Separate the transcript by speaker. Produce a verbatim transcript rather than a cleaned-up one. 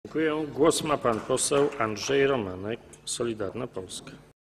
Speaker 1: Dziękuję. Głos ma pan poseł Andrzej Romanek, Solidarna Polska.